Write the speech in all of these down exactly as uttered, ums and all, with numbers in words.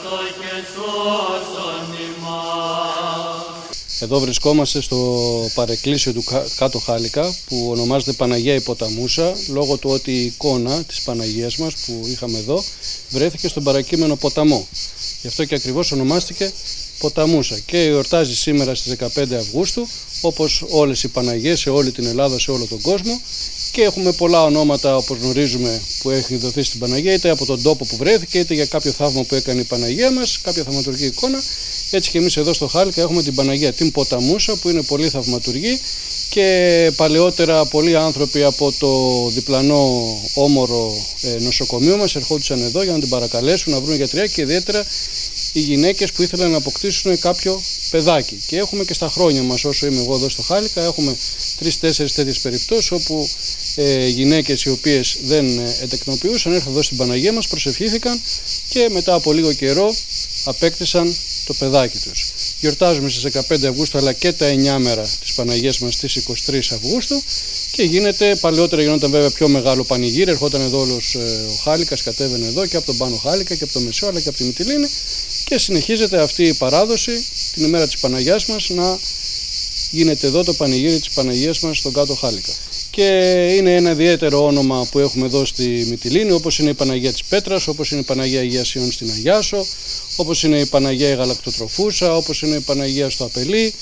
Εδώ βρισκόμαστε στο παρεκκλήσιο του Κάτω Χάλικα που ονομάζεται Παναγία Υποταμούσα, λόγω του ότι η εικόνα της Παναγίας μας που είχαμε εδώ βρέθηκε στον παρακείμενο ποταμό. Γι' αυτό και ακριβώς ονομάστηκε Ποταμούσα και εορτάζει σήμερα στις δεκαπέντε Αυγούστου, όπως όλες οι Παναγίες σε όλη την Ελλάδα, σε όλο τον κόσμο, και έχουμε πολλά ονόματα, όπως γνωρίζουμε, που έχει δοθεί στην Παναγία, είτε από τον τόπο που βρέθηκε, είτε για κάποιο θαύμα που έκανε η Παναγία μας, κάποια θαυματουργική εικόνα. Έτσι και εμείς εδώ στο Χάλικα έχουμε την Παναγία την Ποταμούσα, που είναι πολύ θαυματουργή, και παλαιότερα πολλοί άνθρωποι από το διπλανό όμορο νοσοκομείο μας ερχόντουσαν εδώ για να την παρακαλέσουν να βρουν γιατριά, και ιδιαίτερα οι γυναίκες που ήθελαν να αποκτήσουν κάποιο παιδάκι. Και έχουμε και στα χρόνια μας, όσο είμαι εγώ εδώ στο Χάλικα, έχουμε τρεις-τέσσερις τέτοιες περιπτώσεις όπου ε, γυναίκες οι οποίες δεν ετεκνοποιούσαν έρχονταν εδώ στην Παναγία μας, προσευχήθηκαν και μετά από λίγο καιρό απέκτησαν το παιδάκι τους. Γιορτάζουμε στις δεκαπέντε Αυγούστου, αλλά και τα εννιά μέρα της Παναγίας μας στις είκοσι τρεις Αυγούστου, και γίνεται, παλαιότερα γινόταν βέβαια πιο μεγάλο πανηγύρι, ερχόταν εδώ όλος ο Χάλικας, κατέβαινε εδώ και από τον Πάνω Χάλικα και από το Μεσαίο αλλά και από τη Μυτιλήνη, και συνεχίζεται αυτή η παράδοση την ημέρα της Παναγιάς μας να γίνεται εδώ το πανηγύρι της Παναγίας μας στον Κάτω Χάλικα. Και είναι ένα ιδιαίτερο όνομα που έχουμε εδώ στη Μυτιλήνη, όπως είναι η Παναγία της Πέτρας, όπως είναι η Παναγία Αγίας Ιών στην Αγιάσο, όπως είναι η Παναγία η Γαλακτοτροφούσα, όπως είναι η Παναγία στο Απελί.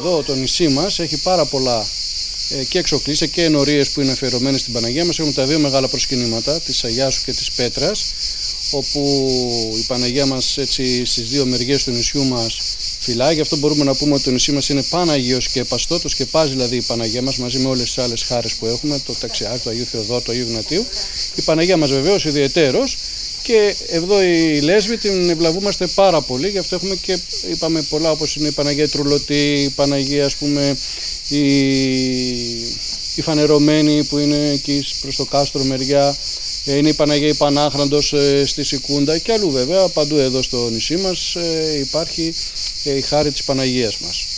Εδώ το νησί μας έχει πάρα πολλά και εξοκλήσια και ενορίες που είναι αφιερωμένες στην Παναγία μας. Έχουμε τα δύο μεγάλα προσκυνήματα, της Αγιάσου και της Πέτρας, όπου η Παναγία μας έτσι στις δύο μεριές του νησιού μας φυλάει. Γι' αυτό μπορούμε να πούμε ότι το νησί μας είναι παναγιοσκεπαστό, το σκεπάζει δηλαδή η Παναγία μας μαζί με όλες τις άλλες χάρες που έχουμε, το Ταξιάρχη, το Αγίου Θεοδόρου, το Αγίου Γνατίου. Η Παναγία μας βεβαίως ιδιαιτέρως, και εδώ η Λέσβη την ευλαβούμαστε πάρα πολύ, γι' αυτό έχουμε και είπαμε πολλά, όπως είναι η Παναγία Τρουλωτή, η Παναγία ας πούμε η, η Φανερωμένη που είναι εκεί προς το κάστρο μεριά, είναι η Παναγία η Πανάχραντος στη Σικούντα και αλλού βέβαια, παντού εδώ στο νησί μας υπάρχει η χάρη της Παναγίας μας.